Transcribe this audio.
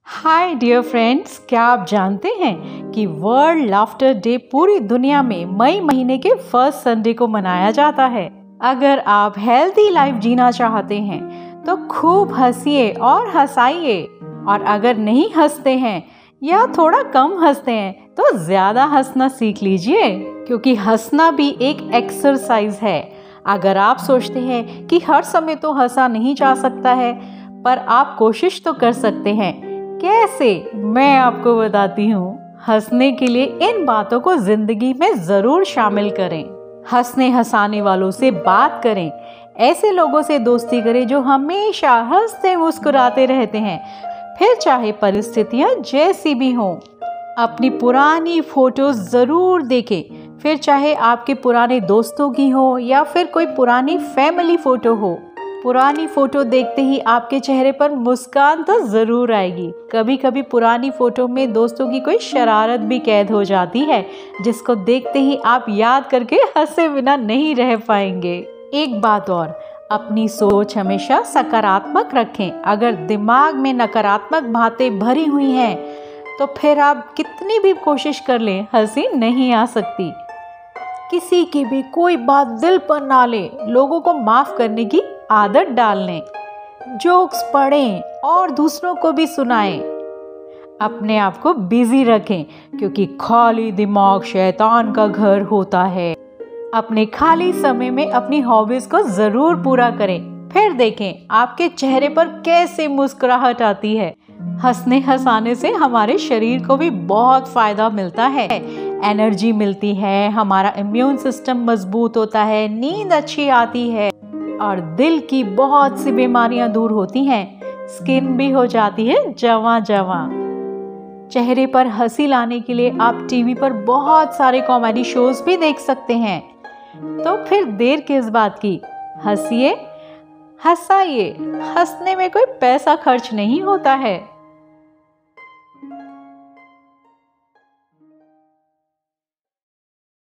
Hi dear friends, क्या आप जानते हैं कि वर्ल्ड लाफ्टर डे पूरी दुनिया में मई महीने के फर्स्ट संडे को मनाया जाता है। अगर आप हेल्थी लाइफ जीना चाहते हैं तो खूब हंसिए और हंसाइए, और अगर नहीं हंसते हैं या थोड़ा कम हंसते हैं तो ज्यादा हंसना सीख लीजिए, क्योंकि हंसना भी एक एक्सरसाइज है। अगर आप सोचते हैं कि हर समय तो हंसा नहीं जा सकता है, पर आप कोशिश तो कर सकते हैं। कैसे, मैं आपको बताती हूँ। हंसने के लिए इन बातों को जिंदगी में जरूर शामिल करें। हंसने हंसाने वालों से बात करें, ऐसे लोगों से दोस्ती करें जो हमेशा हंसते मुस्कुराते रहते हैं, फिर चाहे परिस्थितियां जैसी भी हों। अपनी पुरानी फोटोज जरूर देखें, फिर चाहे आपके पुराने दोस्तों की हो या फिर कोई पुरानी फैमिली फोटो हो। पुरानी फोटो देखते ही आपके चेहरे पर मुस्कान तो जरूर आएगी। कभी कभी पुरानी फोटो में दोस्तों की कोई शरारत भी कैद हो जाती है, जिसको देखते ही आप याद करके हंसे बिना नहीं रह पाएंगे। एक बात और, अपनी सोच हमेशा सकारात्मक रखें। अगर दिमाग में नकारात्मक बातें भरी हुई हैं तो फिर आप कितनी भी कोशिश कर लें, हंसी नहीं आ सकती। किसी की भी कोई बात दिल पर ना ले, लोगों को माफ करने की आदत डाल लें। जोक्स पढ़ें और दूसरों को भी सुनाएं। अपने आप को बिजी रखें, क्योंकि खाली दिमाग शैतान का घर होता है। अपने खाली समय में अपनी हॉबीज को जरूर पूरा करें, फिर देखें आपके चेहरे पर कैसे मुस्कुराहट आती है। हंसने हंसाने से हमारे शरीर को भी बहुत फायदा मिलता है। एनर्जी मिलती है, हमारा इम्यून सिस्टम मजबूत होता है, नींद अच्छी आती है और दिल की बहुत सी बीमारियां दूर होती हैं। स्किन भी हो जाती है जवां जवां। चेहरे पर हंसी लाने के लिए आप टीवी पर बहुत सारे कॉमेडी शोज भी देख सकते हैं। तो फिर देर किस बात की, हंसिए, हंसाइए। हंसने में कोई पैसा खर्च नहीं होता है।